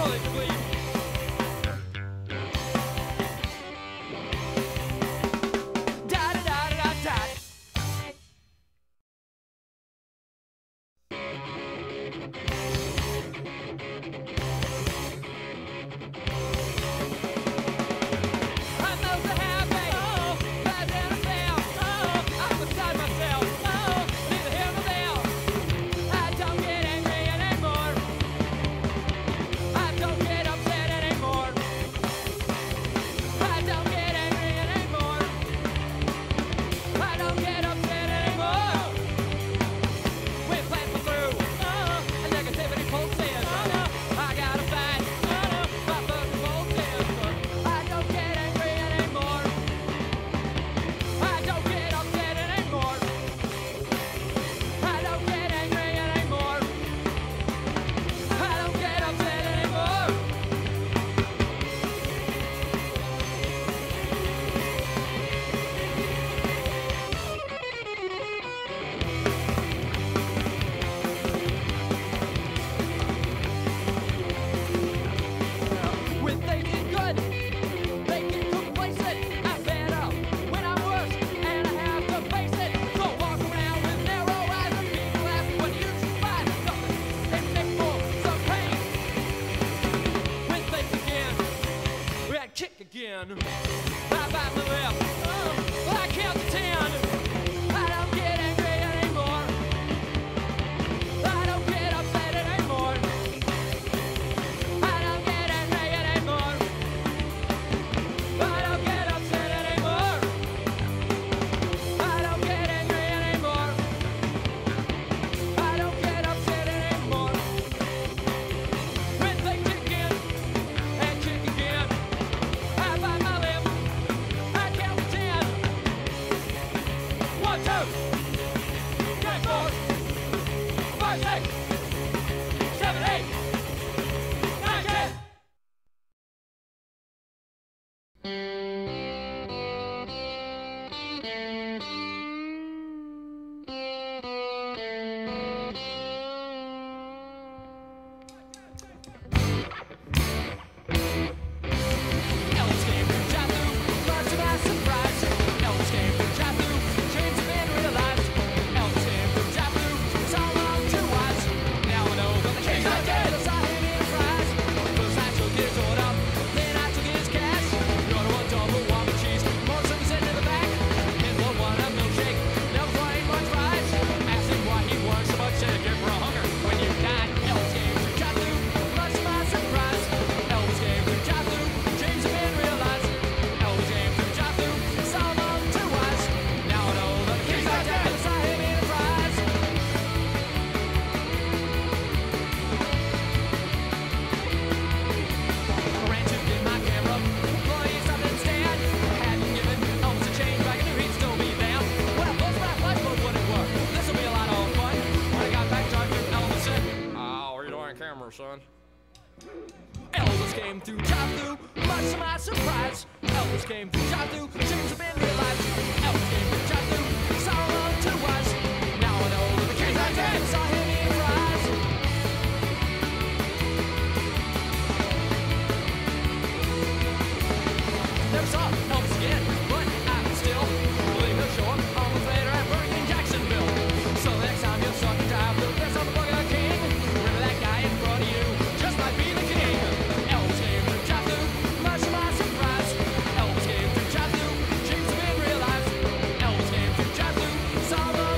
Son. Elvis came through, chopped through, much to my surprise. Elvis came through, chopped through, dreams have been realized. Elvis came through, chopped through, saw along to us. Now I know that the kings I did saw him in his eyes. Never saw Elvis again, but I still believe he'll show up on the later at Burger in Jacksonville. So the next time you'll suck and drive through, there's on the Burger King. Remember that guy in front of you, just might be the king. Elvis came through, chopped through, much to my surprise. Elvis came through, chopped through, dreams have been realized. Elvis came through, chopped through, saw the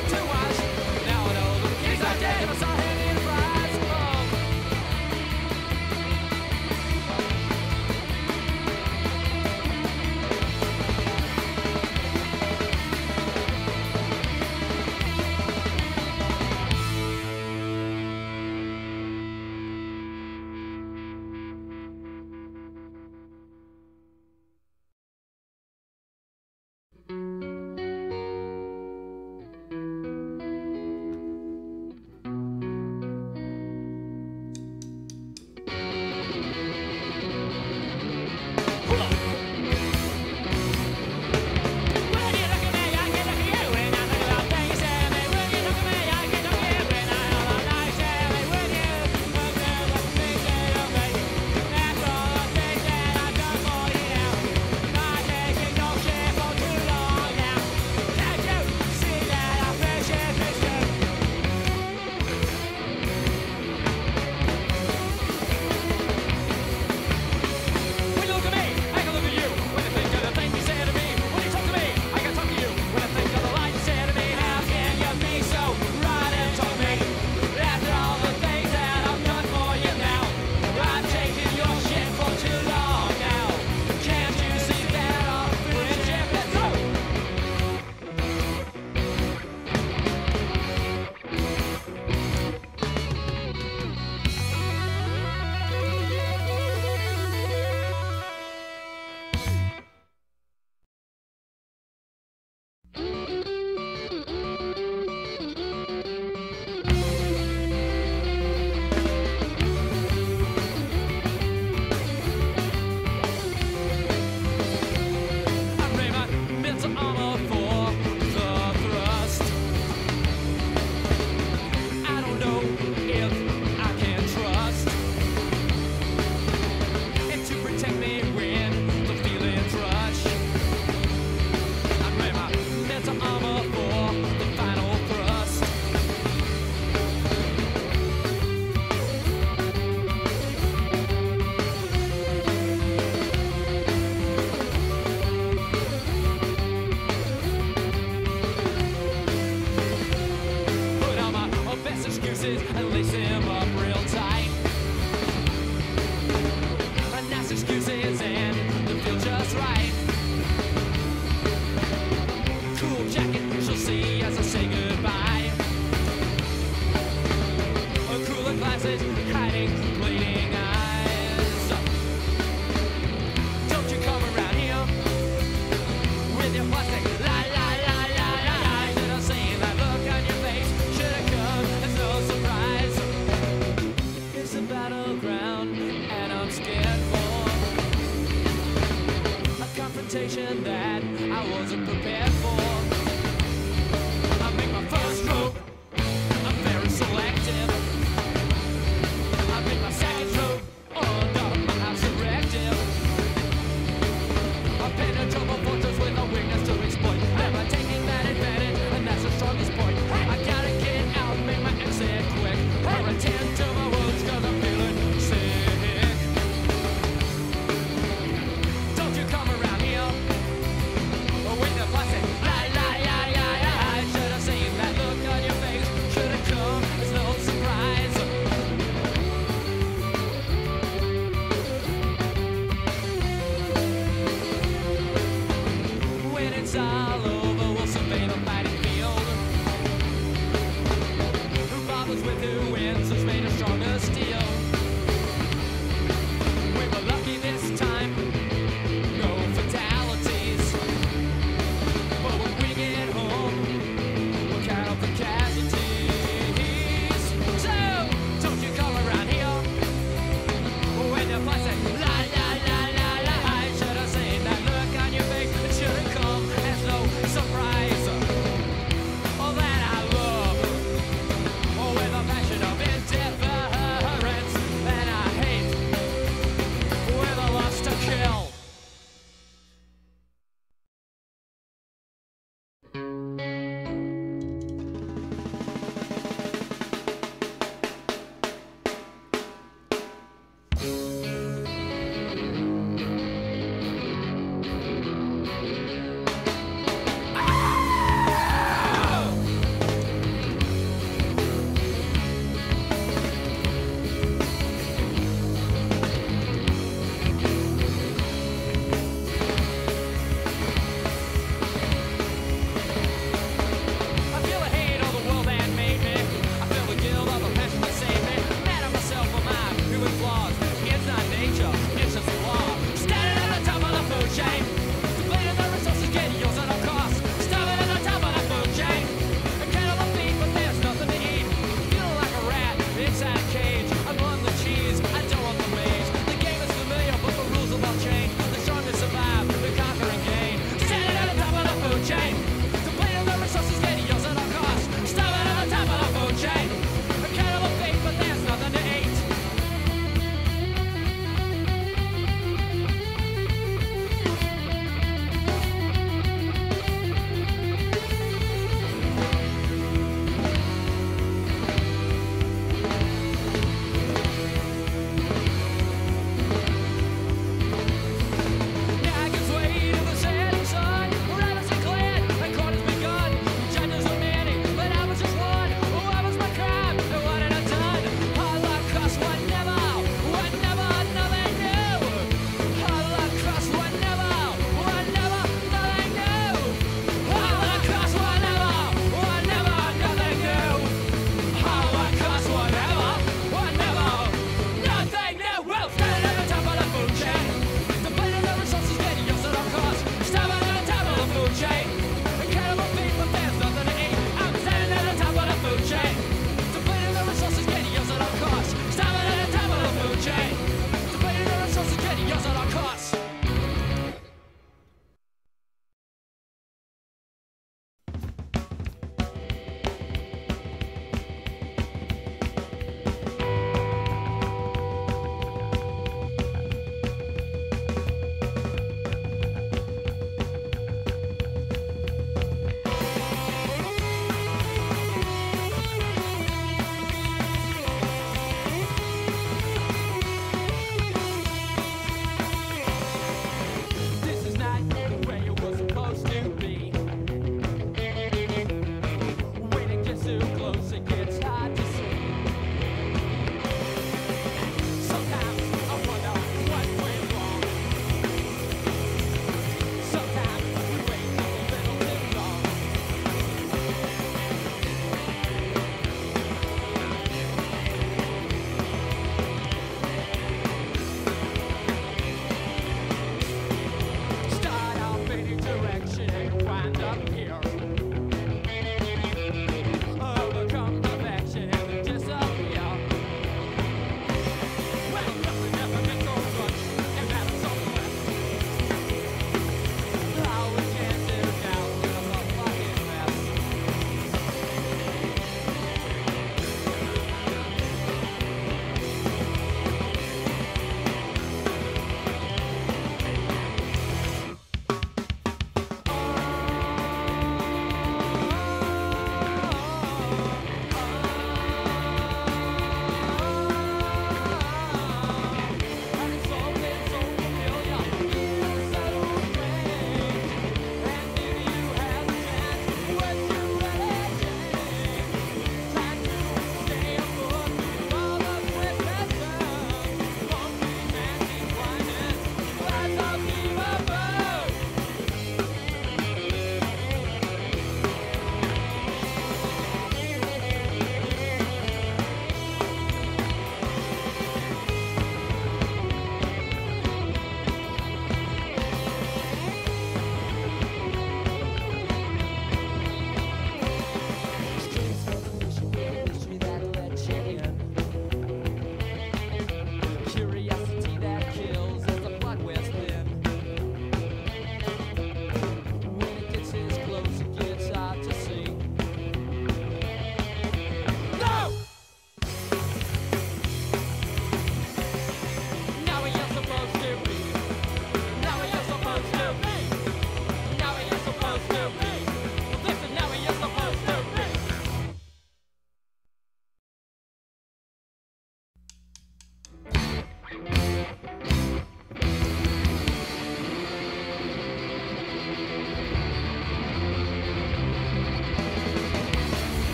something that I wasn't prepared for. I make my first stroke, I'm very selective. I make my second stroke, my house directive. I penetrate my fortress with a weakness to exploit. Am I taking that advantage? And that's the strongest point. I gotta get out and make my exit quick. Or attend to my wounds cause I'm feeling sick. Don't you come around here with the plastic light.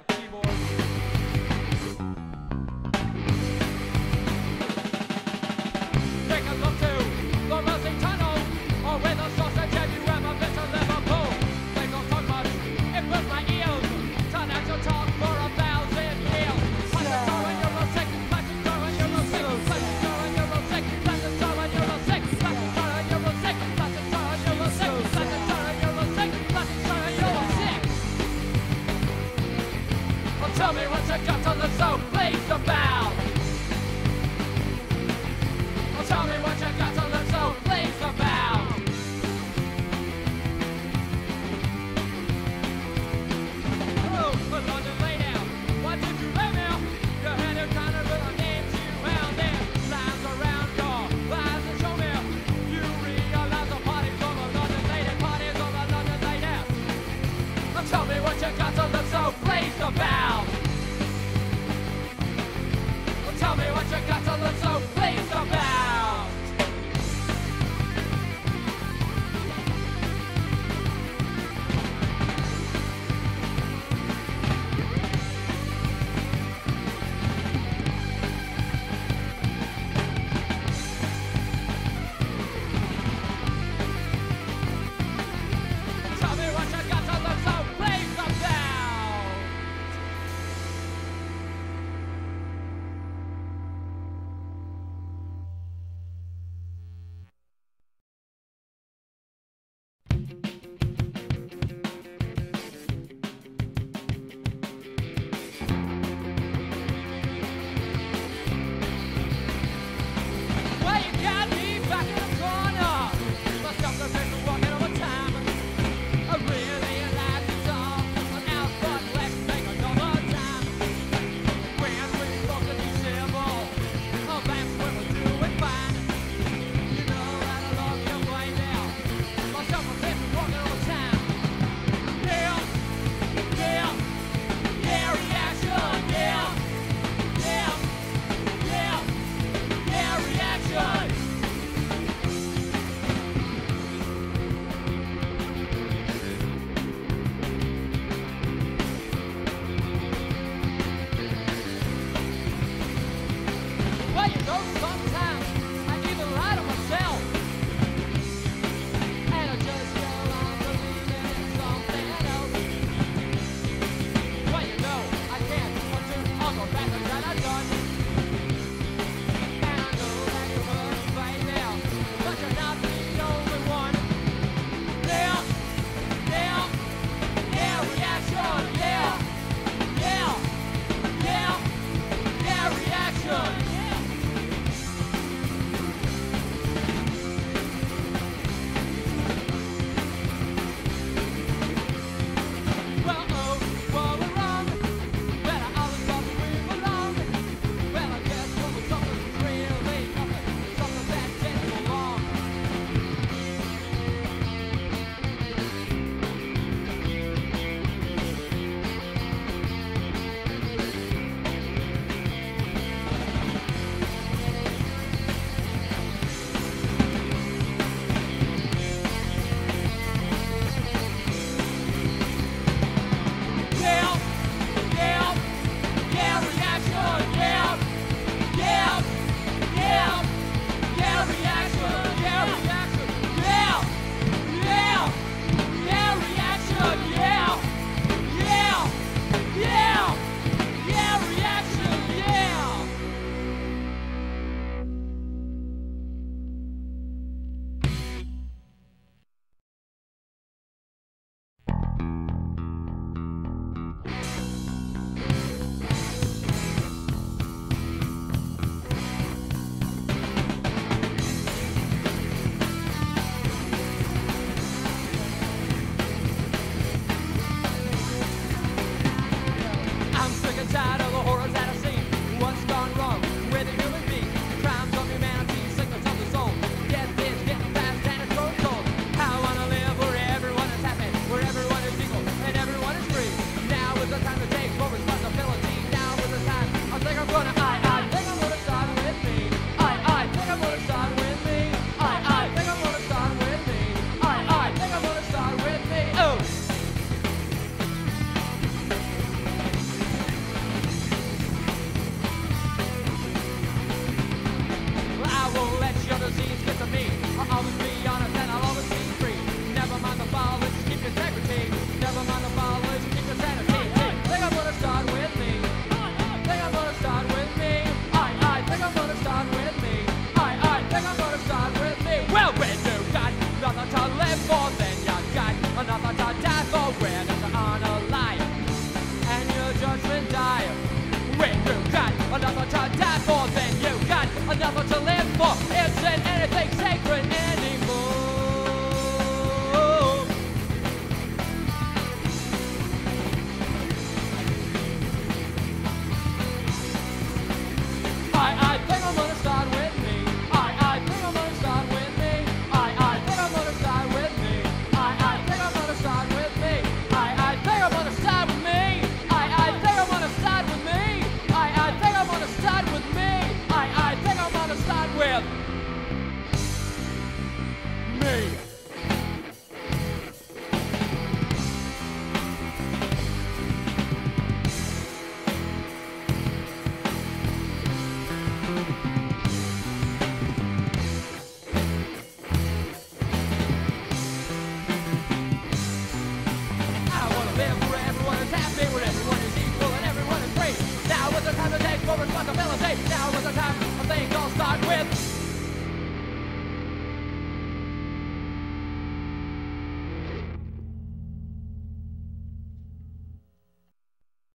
keyboard. Take a look to the Mersey Tunnel, or where the sausage have you ever been to Liverpool? They don't talk much, it burns my ears. Turn out your talk for 1,000 years. Plastic tar and Euro 6, plastic tar and Euro 6, plastic tar and Euro 6, plastic tar and Euro 6, plastic tar and Euro 6, plastic tar and Euro 6, plastic tar and Euro 6, plastic tar and Euro 6. Well, tell me what you got to the so please about. Well, tell me what you got to the so please about. Oh, but London lay down. Why did you lay down? Your head is kind of real names you found there. Lines around your eyes and show me. You realize the party's over, London lady, party's over, London lady. Now tell me what you got to look so pleased about. Well, tell me what you got to look so pleased about. Tell me what you got to look so pleased about. Well, you got me back in the corner. My self-defense is walking over time. I really like the song. I'm out but let's take another time. When we both can be civil, oh, that's when we're doing fine. You know that I love you right now. My self-defense is walking over time. Yeah, yeah, yeah, reaction, yeah, yeah, yeah, yeah, reaction. Well, you know, sometimes I even lie to myself, and I just go on believing in something else. Well, you know, I can't undo all the bad things that I've done, and I know that you hurt right now, but you're not the only one. Yeah, yeah, yeah, reaction, yeah, yeah, yeah, yeah, reaction. Well, oh, well, we're wrong. Well, I always thought that we belonged. Well, I guess what was something was really nothing. Something that didn't belong. Yeah, yeah, yeah, reaction, yeah, yeah, yeah, yeah, reaction, yeah, reaction, yeah, yeah, yeah, reaction, yeah, yeah, yeah, yeah, reaction, yeah. I'm sick and tired of the horrors that I've seen. What's gone wrong with the human being? Crimes of humanity, sickness of the soul. Death is getting fast and it's growing cold. I wanna live where everyone is happy, where everyone is equal and everyone is free. Now is the time to take more responsibility. Now is the time. I think I'm gonna, I think I'm gonna start with me. I think I'm gonna start with me. I think I'm gonna start with me. I think I'm gonna start with me. Oh. nothing to live for. Isn't anything sacred?